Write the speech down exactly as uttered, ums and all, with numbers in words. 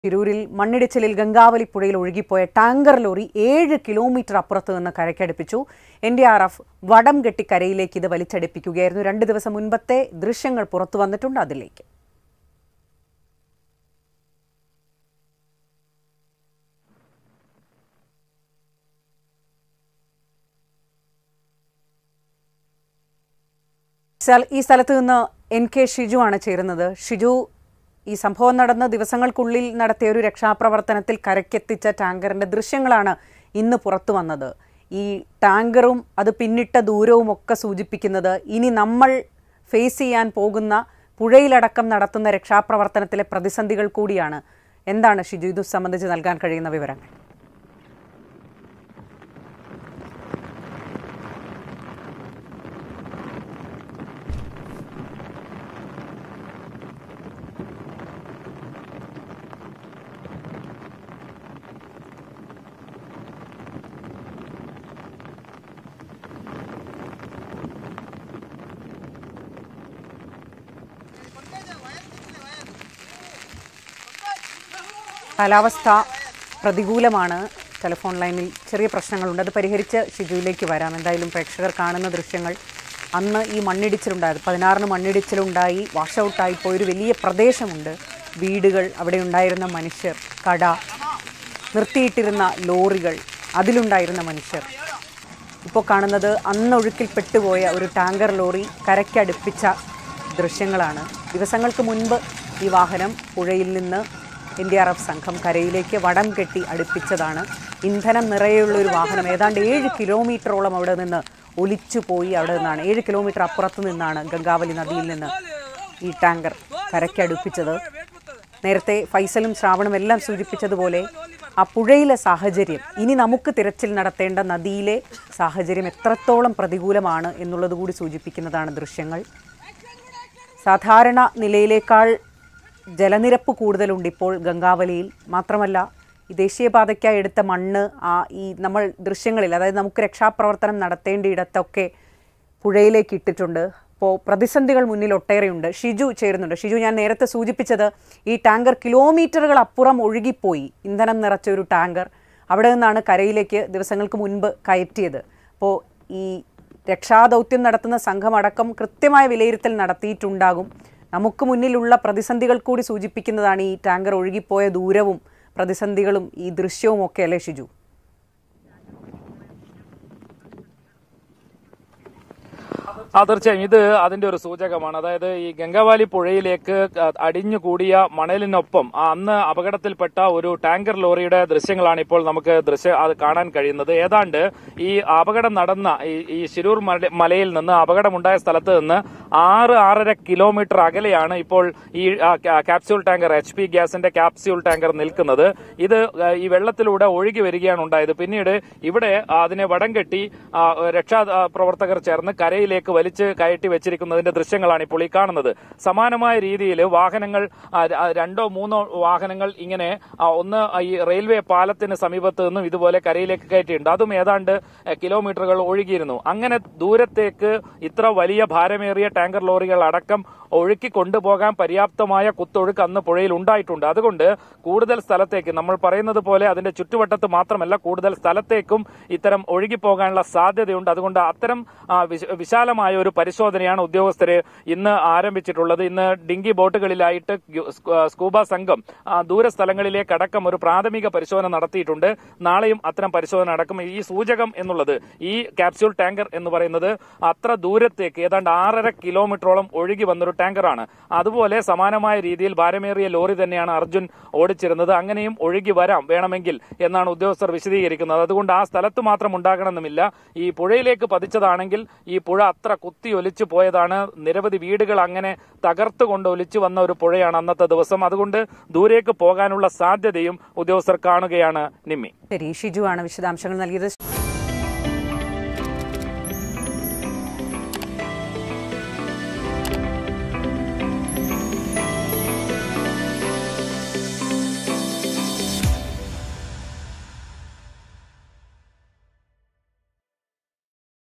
തിരൂരിൽ മണ്ണിടിച്ചിലിൽ ഗംഗാവലി പുഴയിൽ ഒഴുകിപ്പോയ ടാങ്കർ ലോറി ഏഴ് കിലോമീറ്റർ അപ്പുറത്ത് നിന്ന് കരയ്ക്കടുപ്പിച്ചു. എൻ ഡി ആർ എഫ് വടം കെട്ടി കരയിലേക്ക് ഇത് വലിച്ചടുപ്പിക്കുകയായിരുന്നു. രണ്ട് ദിവസം മുൻപത്തെ ദൃശ്യങ്ങൾ പുറത്തു വന്നിട്ടുണ്ട്. അതിലേക്ക് ഈ സ്ഥലത്ത് നിന്ന് എൻ കെ ഷിജു ആണ് ചേരുന്നത്. ഷിജു, ഈ സംഭവം നടന്ന ദിവസങ്ങൾക്കുള്ളിൽ നടത്തിയ ഒരു രക്ഷാപ്രവർത്തനത്തിൽ കരയ്ക്കെത്തിച്ച ടാങ്കറിന്റെ ദൃശ്യങ്ങളാണ് ഇന്ന് പുറത്തു വന്നത്. ഈ ടാങ്കറും അത് പിന്നിട്ട ദൂരവും ഒക്കെ സൂചിപ്പിക്കുന്നത് ഇനി നമ്മൾ ഫേസ് ചെയ്യാൻ പോകുന്ന പുഴയിലടക്കം നടത്തുന്ന രക്ഷാപ്രവർത്തനത്തിലെ പ്രതിസന്ധികൾ കൂടിയാണ്. എന്താണ് ഷിജു ഇത് സംബന്ധിച്ച് നൽകാൻ കഴിയുന്ന വിവരങ്ങൾ? കാലാവസ്ഥ പ്രതികൂലമാണ്. ടെലിഫോൺ ലൈനിൽ ചെറിയ പ്രശ്നങ്ങളുണ്ട്, അത് പരിഹരിച്ച് ഷിജുവിലേക്ക് വരാം. എന്തായാലും പ്രേക്ഷകർ കാണുന്ന ദൃശ്യങ്ങൾ അന്ന് ഈ മണ്ണിടിച്ചിലുണ്ടായത് പതിനാറിന് മണ്ണിടിച്ചിലുണ്ടായി വാഷ് ഔട്ടായി പോയൊരു വലിയ പ്രദേശമുണ്ട്. വീടുകൾ, അവിടെ ഉണ്ടായിരുന്ന മനുഷ്യർ, കട, നിർത്തിയിട്ടിരുന്ന ലോറികൾ, അതിലുണ്ടായിരുന്ന മനുഷ്യർ. ഇപ്പോൾ കാണുന്നത് അന്നൊഴുക്കിൽ പെട്ടുപോയ ഒരു ടാങ്കർ ലോറി കരയ്ക്കടുപ്പിച്ച ദൃശ്യങ്ങളാണ്. ദിവസങ്ങൾക്ക് മുൻപ് ഈ വാഹനം പുഴയിൽ നിന്ന് എൻ ഡി ആർ എഫ് സംഘം കരയിലേക്ക് വടം കെട്ടി അടുപ്പിച്ചതാണ്. ഇന്ധനം നിറയെയുള്ള ഒരു വാഹനം ഏതാണ്ട് ഏഴ് കിലോമീറ്ററോളം അവിടെ നിന്ന് ഒലിച്ചു പോയി. അവിടെ നിന്നാണ് ഏഴ് കിലോമീറ്റർ അപ്പുറത്ത് നിന്നാണ് ഗംഗാവലി നദിയിൽ നിന്ന് ഈ ടാങ്കർ കരയ്ക്കടുപ്പിച്ചത്. നേരത്തെ ഫൈസലും ശ്രാവണും എല്ലാം സൂചിപ്പിച്ചതുപോലെ ആ പുഴയിലെ സാഹചര്യം, ഇനി നമുക്ക് തിരച്ചിൽ നടത്തേണ്ട നദിയിലെ സാഹചര്യം എത്രത്തോളം പ്രതികൂലമാണ് എന്നുള്ളത് കൂടി സൂചിപ്പിക്കുന്നതാണ് ദൃശ്യങ്ങൾ. സാധാരണ നിലയിലേക്കാൾ ജലനിരപ്പ് കൂടുതലുണ്ട് ഇപ്പോൾ ഗംഗാവലിയിൽ. മാത്രമല്ല ഈ ദേശീയപാതയ്ക്കായി എടുത്ത മണ്ണ് ആ ഈ നമ്മൾ ദൃശ്യങ്ങളിൽ, അതായത് നമുക്ക് രക്ഷാപ്രവർത്തനം നടത്തേണ്ടിയിടത്തൊക്കെ പുഴയിലേക്ക് ഇട്ടിട്ടുണ്ട്. അപ്പോൾ പ്രതിസന്ധികൾ മുന്നിൽ ഒട്ടേറെയുണ്ട്. ഷിജു ചേരുന്നുണ്ട്. ഷിജു, ഞാൻ നേരത്തെ സൂചിപ്പിച്ചത് ഈ ടാങ്കർ കിലോമീറ്ററുകൾ അപ്പുറം ഒഴുകിപ്പോയി. ഇന്ധനം നിറച്ച ഒരു ടാങ്കർ അവിടെ നിന്നാണ് കരയിലേക്ക് ദിവസങ്ങൾക്ക് മുൻപ് കയറ്റിയത്. അപ്പോൾ ഈ രക്ഷാദൗത്യം നടത്തുന്ന സംഘമടക്കം കൃത്യമായ വിലയിരുത്തൽ നടത്തിയിട്ടുണ്ടാകും. നമുക്ക് മുന്നിലുള്ള പ്രതിസന്ധികൾ കൂടി സൂചിപ്പിക്കുന്നതാണ് ഈ ടാങ്കർ ഒഴുകിപ്പോയ ദൂരവും പ്രതിസന്ധികളും ഈ ദൃശ്യവും ഒക്കെ, അല്ലേ ഷിജു? ആ തീർച്ചയായും ഇത് അതിന്റെ ഒരു സൂചകമാണ്. അതായത് ഈ ഗംഗാവാലി പുഴയിലേക്ക് അടിഞ്ഞുകൂടിയ മണലിനൊപ്പം അന്ന് അപകടത്തിൽപ്പെട്ട ഒരു ടാങ്കർ ലോറിയുടെ ദൃശ്യങ്ങളാണ് ഇപ്പോൾ നമുക്ക് ദൃശ്യ അത് കാണാൻ കഴിയുന്നത്. ഏതാണ്ട് ഈ അപകടം നടന്ന ഈ ശിരൂർ മലയിൽ നിന്ന് അപകടമുണ്ടായ സ്ഥലത്ത് നിന്ന് ആറ് ആറര കിലോമീറ്റർ അകലെയാണ് ഇപ്പോൾ ഈ ക്യാപ്സ്യൂൾ ടാങ്കർ, എച്ച് പി ഗ്യാസിന്റെ ക്യാപ്സ്യൂൾ ടാങ്കർ നിൽക്കുന്നത്. ഇത് ഈ വെള്ളത്തിലൂടെ ഒഴുകി വരികയാണ് ഉണ്ടായത്. പിന്നീട് ഇവിടെ അതിനെ വടം കെട്ടി രക്ഷാ പ്രവർത്തകർ ചേർന്ന് കരയിലേക്ക് വലിച്ച് കയറ്റി വെച്ചിരിക്കുന്നതിന്റെ ദൃശ്യങ്ങളാണ് ഇപ്പോൾ ഈ കാണുന്നത്. സമാനമായ രീതിയിൽ വാഹനങ്ങൾ രണ്ടോ മൂന്നോ വാഹനങ്ങൾ ഇങ്ങനെ ഒന്ന് ഈ റെയിൽവേ പാലത്തിന് സമീപത്ത് നിന്നും ഇതുപോലെ കരയിലേക്ക് കയറ്റിയിട്ടുണ്ട്. അതും ഏതാണ്ട് കിലോമീറ്ററുകൾ ഒഴുകിയിരുന്നു. അങ്ങനെ ദൂരത്തേക്ക് ഇത്ര വലിയ ഭാരമേറിയ ടാങ്കർ ലോറികൾ അടക്കം ഒഴുക്കി കൊണ്ടുപോകാൻ പര്യാപ്തമായ കുത്തൊഴുക്ക് അന്ന് പുഴയിൽ ഉണ്ടായിട്ടുണ്ട്. അതുകൊണ്ട് കൂടുതൽ സ്ഥലത്തേക്ക്, നമ്മൾ പറയുന്നത് പോലെ അതിന്റെ ചുറ്റുവട്ടത്ത് മാത്രമല്ല കൂടുതൽ സ്ഥലത്തേക്കും ഇത്തരം ഒഴുകിപ്പോകാനുള്ള സാധ്യതയുണ്ട്. അതുകൊണ്ട് അത്തരം വിശാലമായ ഒരു പരിശോധനയാണ് ഉദ്യോഗസ്ഥര് ഇന്ന് ആരംഭിച്ചിട്ടുള്ളത്. ഇന്ന് ഡിങ്കി ബോട്ടുകളിലായിട്ട് സ്കൂബ സംഘം ദൂരസ്ഥലങ്ങളിലേക്ക് അടക്കം ഒരു പ്രാഥമിക പരിശോധന നടത്തിയിട്ടുണ്ട്. നാളെയും അത്തരം പരിശോധന നടക്കും. ഈ സൂചകം എന്നുള്ളത് ഈ ക്യാപ്സ്യൂൾ ടാങ്കർ എന്ന് പറയുന്നത് അത്ര ദൂരത്തേക്ക് ഏതാണ്ട് ആറര കിലോമീറ്ററോളം ഒഴുകി വന്നൊരു ടാങ്കറാണ്. അതുപോലെ സമാനമായ രീതിയിൽ ഭാരമേറിയ ലോറി തന്നെയാണ് അർജുൻ ഓടിച്ചിരുന്നത്. അങ്ങനെയും ഒഴുകി വരാം വേണമെങ്കിൽ എന്നാണ് ഉദ്യോഗസ്ഥർ വിശദീകരിക്കുന്നത്. അതുകൊണ്ട് ആ സ്ഥലത്ത് മാത്രം ഉണ്ടാകണമെന്നില്ല. ഈ പുഴയിലേക്ക് പതിച്ചതാണെങ്കിൽ ഈ പുഴ അത്ര കുത്തി ഒലിച്ചു പോയതാണ്. നിരവധി വീടുകൾ അങ്ങനെ തകർത്തുകൊണ്ട് ഒലിച്ചു വന്ന ഒരു പുഴയാണ് അന്നത്തെ ദിവസം. അതുകൊണ്ട് ദൂരേക്ക് പോകാനുള്ള സാധ്യതയും ഉദ്യോഗസ്ഥർ കാണുകയാണ്. നിമ്മി, ശരി, ഷിജു ആണ് വിശദാംശങ്ങൾ നൽകിയത്.